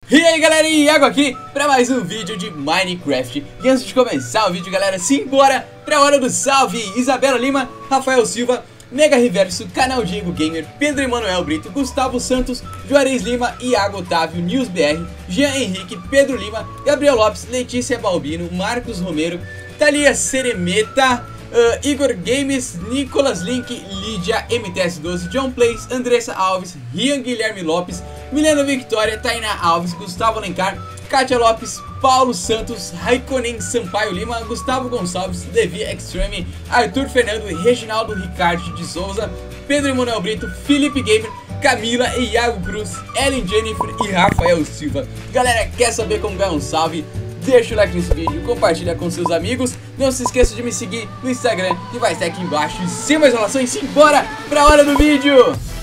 E aí galera, Iago aqui para mais um vídeo de Minecraft. E antes de começar o vídeo, galera, simbora pra hora do salve. Isabela Lima, Rafael Silva, Mega Reverso, Canal Diego Gamer, Pedro Emanuel Brito, Gustavo Santos, Juarez Lima, Iago Otávio, News BR, Jean Henrique, Pedro Lima, Gabriel Lopes, Letícia Balbino, Marcos Romero, Thalia Seremeta, Igor Games, Nicolas Link, Lídia, MTS12, John Plays, Andressa Alves, Rian Guilherme Lopes, Milena Victoria, Tainá Alves, Gustavo Alencar, Kátia Lopes, Paulo Santos, Raikkonen Sampaio Lima, Gustavo Gonçalves, Levi Extreme, Arthur Fernando, Reginaldo Ricardo de Souza, Pedro Emanuel Brito, Felipe Gamer, Camila, Iago Cruz, Ellen Jennifer e Rafael Silva. Galera, quer saber como ganhar um salve? Deixa o like nesse vídeo, compartilha com seus amigos. Não se esqueça de me seguir no Instagram, que vai estar aqui embaixo. E sem mais enrolações, simbora pra hora do vídeo!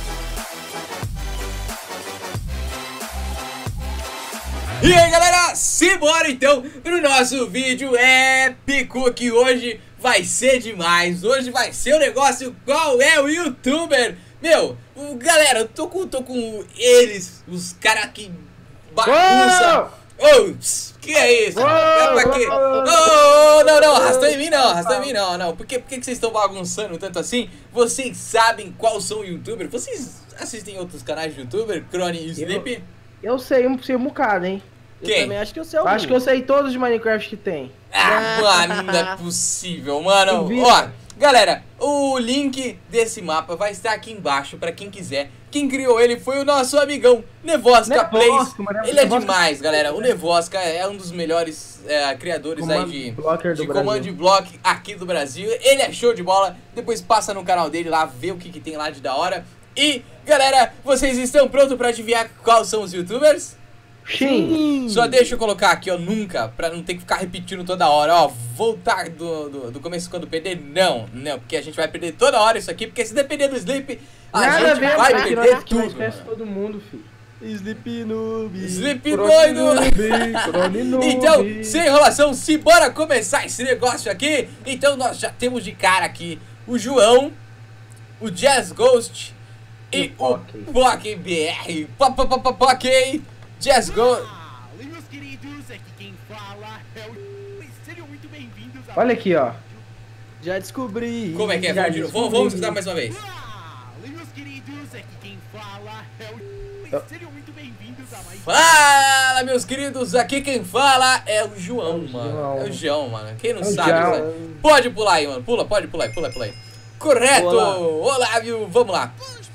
E aí galera, simbora então pro nosso vídeo épico, que hoje vai ser demais. Hoje vai ser o negócio, qual é o youtuber? Meu, galera, eu tô com eles, os caras que bagunça. Oh, que é isso? Pra quê? Oh, não, arrastou em mim não. Por que vocês estão bagunçando tanto assim? Vocês sabem quais são os youtubers? Vocês assistem outros canais de youtuber? Crony e Sleep? Eu sei um bocado, hein? Quem? Eu também acho que eu sei algum. Acho que eu sei todos de Minecraft que tem. Ah, mano, não é possível, mano. Ó, galera, o link desse mapa vai estar aqui embaixo pra quem quiser. Quem criou ele foi o nosso amigão Nevosca Plays. Ele é demais, galera. O Nevosca é um dos melhores criadores aí de Command Block aqui do Brasil. Ele é show de bola. Depois passa no canal dele lá, vê o que tem lá de da hora. E, galera, vocês estão prontos pra adivinhar quais são os youtubers? Sim. Só deixa eu colocar aqui, ó, nunca, pra não ter que ficar repetindo toda hora, ó, voltar do começo quando perder, não, porque a gente vai perder toda hora isso aqui, porque se depender do Sleep, a gente vai perder tudo. Todo mundo, filho. Sleep noob. Sleep doido. Então, sem enrolação, simbora começar esse negócio aqui. Então nós já temos de cara aqui o João, o Jazz Ghost e o Pock BR. Pock Jazz Ghost. Meus queridos, aqui quem fala é o... Sejam muito bem-vindos a... Olha aqui, ó. Já descobri. Como é que é? Vamos escutar mais uma vez. Meus queridos, aqui quem fala é o... Sejam muito bem-vindos a mais... Fala, meus queridos, aqui quem fala é o João, mano. É o João, mano. Quem não sabe, pode pular aí, mano. Pode pular aí. Correto. Olá, viu? Vamos lá.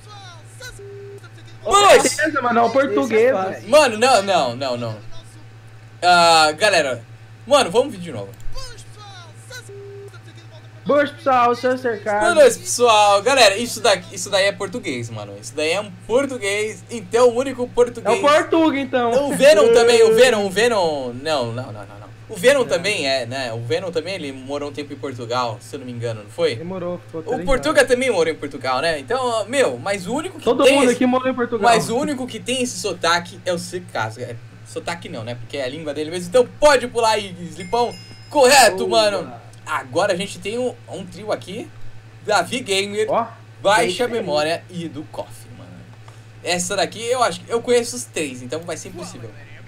Beleza, mano, é o português. Mano, não. Galera, mano, vamos ver de novo. Boas, pessoal, seu cercado. Boa noite, pessoal. Galera, isso daí é português, mano. Isso daí é um português. Então, o único português. É o português, então. O Venom também, o Venom. Não. O Venom também né? O Venom também, ele morou um tempo em Portugal, se eu não me engano, não foi? Demorou. O Portuga também morou em Portugal, né? Então, meu, mas o único que todo tem mundo aqui morou em Portugal. Mas o único que tem esse sotaque é o Cicaso. Sotaque não, né? Porque é a língua dele mesmo. Então pode pular aí, Slipão. Correto, mano. Agora a gente tem um trio aqui. Davi Gamer, Baixa Memória e do Coffee, mano. Essa daqui eu acho que eu conheço os três, então vai ser impossível.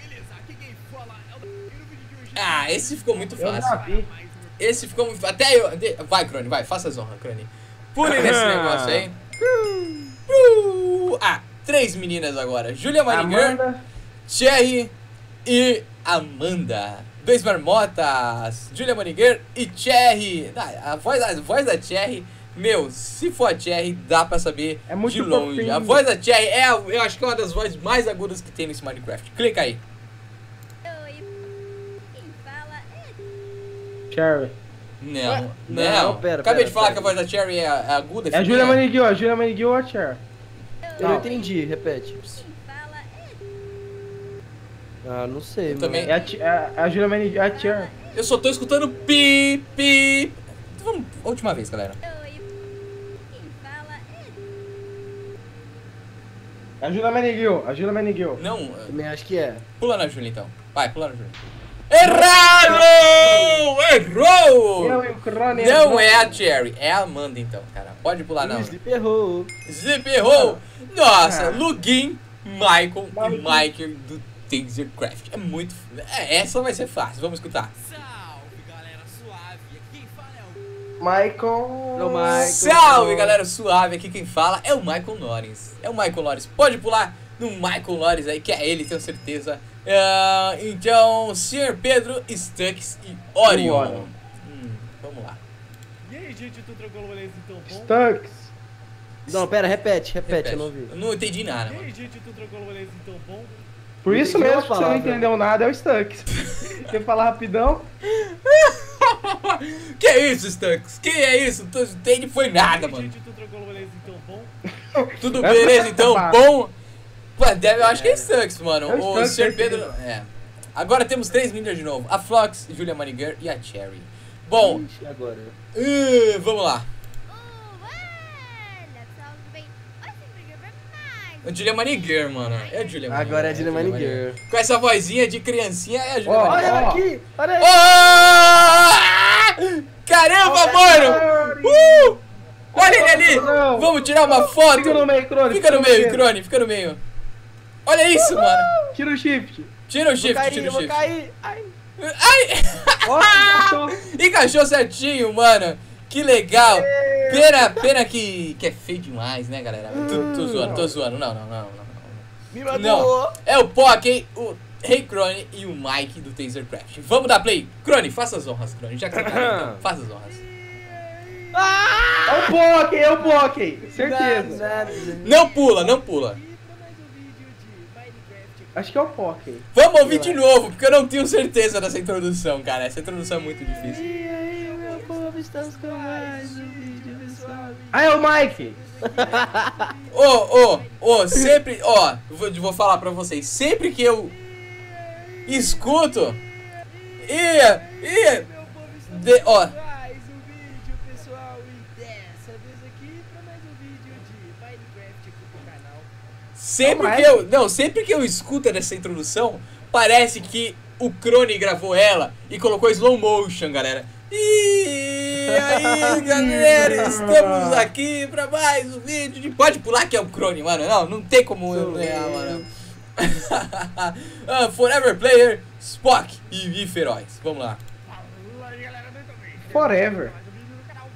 Ah, esse ficou muito fácil. Esse ficou muito fácil. Até eu... Vai, Crony, vai. Faça as honras, Crony. Pule nesse negócio aí. 3 meninas agora. Júlia Maniger, Cherry e Amanda. 2 marmotas. Júlia Maniger e Cherry. A voz da Cherry... Meu, se for a Cherry, dá pra saber de longe. Fofinho. A voz da Cherry eu acho que é uma das vozes mais agudas que tem nesse Minecraft. Clica aí. Cherry. Não. Pera, acabei de falar que a voz da Cherry é aguda. É a Júlia Maniguil, ou a Cherry? Eu não entendi, repete. Não sei, mano. Também. É a Júlia Maniguil, a Cherry. Eu só tô escutando pi. Então, vamos, última vez, galera. A Júlia Maniguil. Não. Também acho que é. Pula na Júlia, então. Vai, pula na Júlia. Errado! Errou! Não é a Cherry, é a Amanda então, cara. Pode pular não. Sleep errou. Sleep errou! Nossa, Lugin, Michael e Mike do Tasercraft. É muito... essa vai ser fácil, vamos escutar. Salve, galera suave. Aqui quem fala é o... Michael. Não, Michael. Salve, galera suave, aqui quem fala é o Michael Norris. É o Michael Norris, pode pular no Michael Norris aí, que é ele, tenho certeza. Então, Sr. Pedro, Stux e Orion. Vamos lá. E aí, gente, tudo tranquilo, beleza? Então, bom? Stucks. Não, pera, repete, eu não ouvi. Eu não entendi nada, E mano. aí, gente, tudo tranquilo, beleza? Então, bom? Por isso Entendi mesmo uma que você não palavra. entendeu nada, é o Stucks. Quer falar rapidão? Que é isso, Stux? Que é isso? Tu entende foi nada, E aí, mano. gente, tudo tranquilo, beleza? Então, bom? Tudo beleza, então? Bom? Pô, eu acho que é Stux, mano. É o O Stux, Sr. certeza. Pedro... Agora temos 3 meninas de novo. A Flox, Julia Maniger e a Cherry. Bom, Ixi, agora. vamos lá. Olha, salve bem. Oi, sempre mais. A Julia Maniger, mano. É a Julia Maniger. Agora é a Julia Maniger. Com essa vozinha de criancinha, é a Julia Ó, Maniger. Olha ela Ó. aqui, olha aí. Oh! Caramba, mano! Olha ele ali! Não. Vamos tirar uma foto! Fica no meio, Crone. Fica no meio, Crone, fica no meio. Olha isso, mano! Tira o shift. Tira o Vou shift, cair, tira eu o vou shift. cair. Ai. Ai! Ó, encaixou. Encaixou certinho, mano! Que legal! Pena que é feio demais, né, galera? Tô zoando. Não. Me Não, matou. é o Poké, o Rei Crone e o Mike do Tasercraft. Vamos dar play. Crone, faça as honras, Crone. Já que você tá ali, então, faça as honras. É o Poké. Certeza. Nada. Não pula. E pra mais um vídeo de Minecraft. Acho que é o Poké. Vamos ouvir de novo, porque eu não tenho certeza dessa introdução, cara. Essa introdução é muito difícil. E aí, meu povo, estamos com mais um vídeo, pessoal. Ah, é o Mike. Sempre, vou falar pra vocês, sempre que eu escuto Mais um vídeo, pessoal. E dessa vez aqui, pra mais um vídeo de Minecraft aqui pro canal. sempre que eu escuto essa introdução, parece que o Crone gravou ela e colocou slow motion, galera. E aí, galera, estamos aqui pra mais um vídeo de... Pode pular que é o Crone, mano. Não tem como eu ganhar, mano. Forever Player, Spock e Feroz. Vamos lá. Fala aí, galera, muito bem. Forever. Mais um vídeo no canal.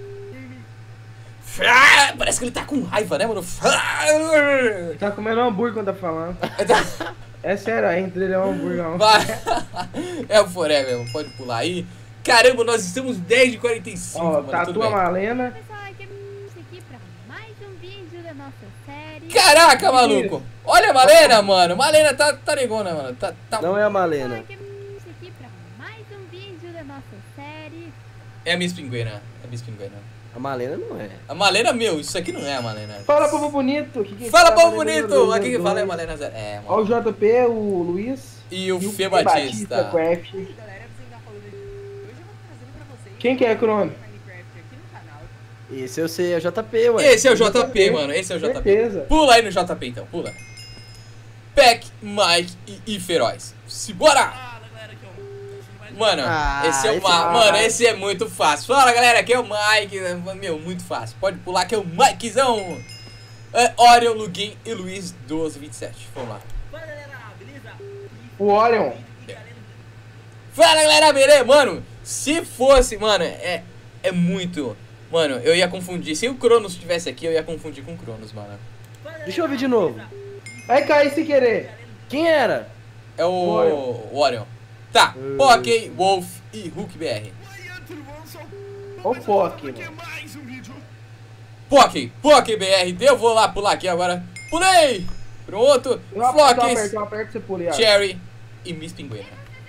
Parece que ele tá com raiva, né, mano? Tá comendo hambúrguer quando tá falando. É sério, a entre ele é um hambúrguer. Não. Vai. É o Forever, mano. Pode pular aí. Caramba, nós estamos 10 de 45, Ó, mano. Tudo tatua a bem. Malena. Pessoal, aqui pra mais um vídeo da nossa série. Caraca, maluco. Olha a Malena, mano. Malena tá negona, mano. Tá... Não é a Malena. Aqui pra mais um vídeo da nossa série. É a Miss Pinguena. A Malena não é. A Malena, meu, isso aqui não é a Malena. Fala, povo bonito. Que Fala, fala, povo Malena bonito. dois, Aqui quem fala é a dois. Malena Zero. É, Ó, mano. o JP, o Luiz. E o Fê Fê Batista. Craft. E aí, galera, você tá falando aí. Hoje eu vou trazendo pra vocês Quem que é, Crone? Minecraft aqui no canal. Esse eu sei, é o JP, ué. Esse é o JP, mano. Esse é o JP. Certeza. Pula aí no JP, então. Pula. Peck, Mike e Feroz. Simbora! Fala, galera, aqui é o... Mano, Ah, esse é esse uma. é- Mano, esse é muito fácil. Fala, galera, aqui é o Mike. Meu, muito fácil. Pode pular que é o Mikezão. Orion, Lugin e Luiz 1227. Vamos lá. Fala, galera, beleza? O Orion. Fala, galera, beleza? Mano, se fosse, mano, é muito. Mano, eu ia confundir. Se o Cronos estivesse aqui, eu ia confundir com o Cronos, mano. Deixa eu ouvir de novo. Vai cair sem querer. Quem era? É o Orion. Tá, Poké, Wolf e Hulk BR. Oi, tudo bom? Sou Ó o Poké, aqui é mano. mais um vídeo. Poké BR. Eu vou lá pular aqui agora. Pulei! Pronto. Eu Flox, aperto, você pula. Iago. Cherry e Miss Pinguena.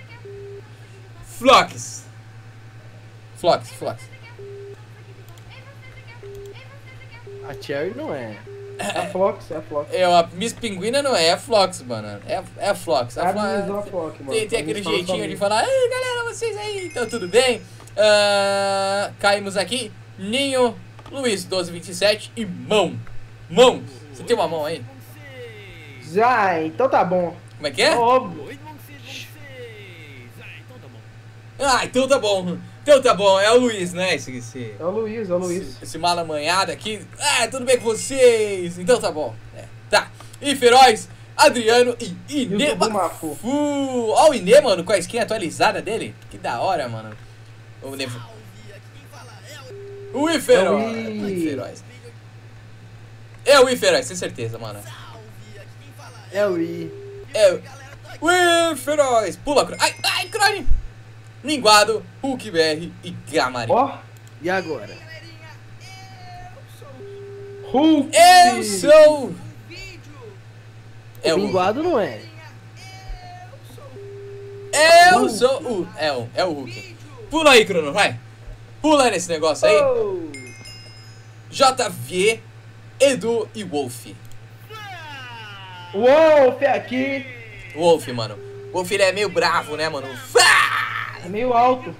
Flox. A Cherry não é. É a Fox. A Miss Pinguina não é, é a Flox, mano. É a Flox. A mesma Fox, mano. Tem A aquele mesma jeitinho Fox. de falar, ei galera, vocês aí, então tudo bem? Caímos aqui, Ninho, Luiz 1227 e Mão. Você tem uma mão aí? Vocês. Já, então tá bom. Como é que é? Óbvio. Oi, vocês. Então tá bom. Então tá bom, é o Luiz, né? Esse É o Luiz. esse mal amanhado aqui. Tudo bem com vocês? Então tá bom. Tá. E Feroz, Adriano e Inê. YouTube Mafu. Ó o Inê, mano, com a skin atualizada dele. Que da hora, mano. O Inê. O Iferóis. É o Iferóis, sem certeza, mano. É o I. É o Iferóis. Pula, ai, ai, Crone. Linguado, Hulk BR e Gamari. Ó, E agora? Hulk. Eu sou... O linguado não é. Eu sou o... É o Hulk. Pula aí, Crono, vai. Pula nesse negócio aí. Oh. JV, Edu e Wolf. Wolf aqui. Wolf, mano. Wolf, ele é meio bravo, né, mano? É meio alto.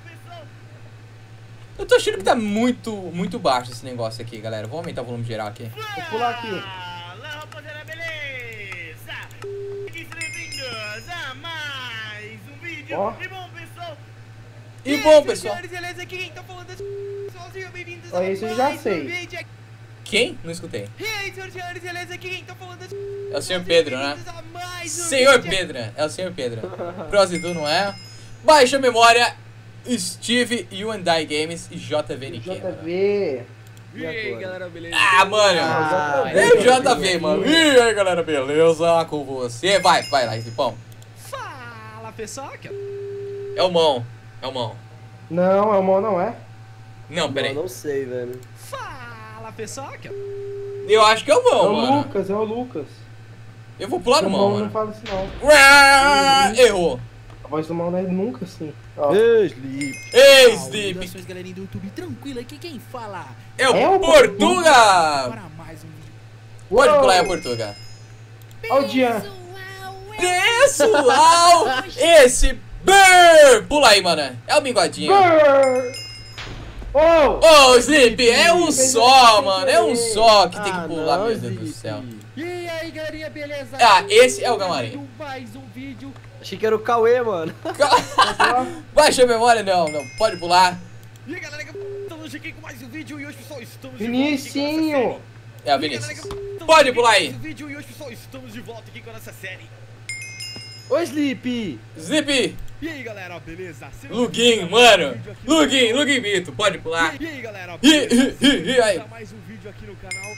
Eu tô achando que tá muito baixo esse negócio aqui, galera. Vou aumentar o volume geral aqui. Vou pular aqui. Fala, rapaziada, beleza? Sejam bem-vindos a mais um vídeo. Ó. E bom, pessoal? E bom, pessoal. Beleza? Aqui quem tá falando é sejam bem-vindos Ó, isso eu já sei. Quem? Não escutei. E aí, senhores, beleza? Aqui quem tá falando É o Sr. Pedro, né? Senhor Pedro. É o Sr. Pedro. Prosidu não é. Baixa memória. Steve, U&I Games e JVNQ. JV. E aí, galera, beleza? Ah, mano. É o JV, mano. E aí, galera, beleza? Com você. Vai lá, Slipão. Fala, pessoal. É o mão. É o mão. Não, é o Mão, não é? Não, peraí. Eu não sei, velho. Fala, pessoal. Eu acho que é o É mão, o mano. Lucas, é o Lucas. Eu vou pular no O mão, Mão não mano. fala assim, não. Errou. A voz do Mão não é nunca assim. Ó. Sleep. Ei, Sleep. Saudações, galerinha do YouTube. Tranquilo, aqui quem fala? É o É o Portuga. Para mais um vídeo. Pode Uou. pular, é o Portuga. Ó o Jean. Pessoal, esse... Brrr. Pula aí, mano. É o bigodinho. Brrr. Oh! Ô, Sleep, é um só, mano. É um só que tem que pular, não, meu Deus do Sleep. céu. E aí, galerinha, beleza? Ah, esse é o Gamarim. Mais um vídeo. Achei que era o Cauê, mano. Baixa a memória, não. Pode pular. E aí, galera, estamos aqui com mais um vídeo e hoje, pessoal, estamos Vinicinho. É o Vinícius. Pode pular aí. Vídeo e hoje, pessoal, estamos de volta aqui com a nossa série. Ô, Sleep. Sleep. E aí, galera, beleza? Lugin, mano. Lugin Mito. Pode pular. E aí, galera, E aí. mais um vídeo aqui no canal.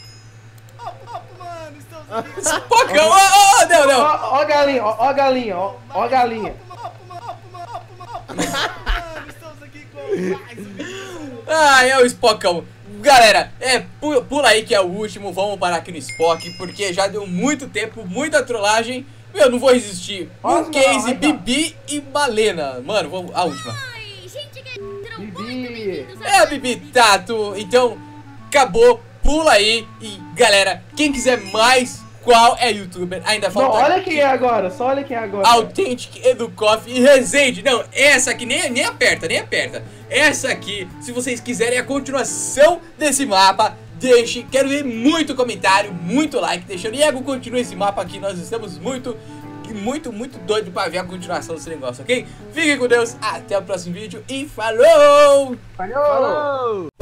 Mano, estamos aqui. Spocão. Ó, não. Ó a galinha, ó a galinha, ó a galinha. Mano, estamos aqui com mais um vídeo. Ah, é o Spockão. Galera, pula aí que é o último. Vamos parar aqui no Spock, porque já deu muito tempo, muita trollagem. Eu não vou resistir. Nossa, Um case, vai, vai. Bibi e Balena. Mano, vamos, a última. Oi, gente, sejam muito Bibi. bem-vindos É a Bibi Tato. Então, acabou. Pula aí. E, galera, quem quiser mais, qual é youtuber? Ainda Não, falta... olha quem é agora, só olha quem é agora. Authentic, Educoff e Resende. Não, essa aqui nem aperta. Essa aqui, se vocês quiserem a continuação desse mapa, deixe. Quero ver muito comentário, muito like, deixando. E Ego, continua esse mapa aqui. Nós estamos muito doido pra ver a continuação desse negócio, ok? Fiquem com Deus, até o próximo vídeo e falou! Falhou! Falou.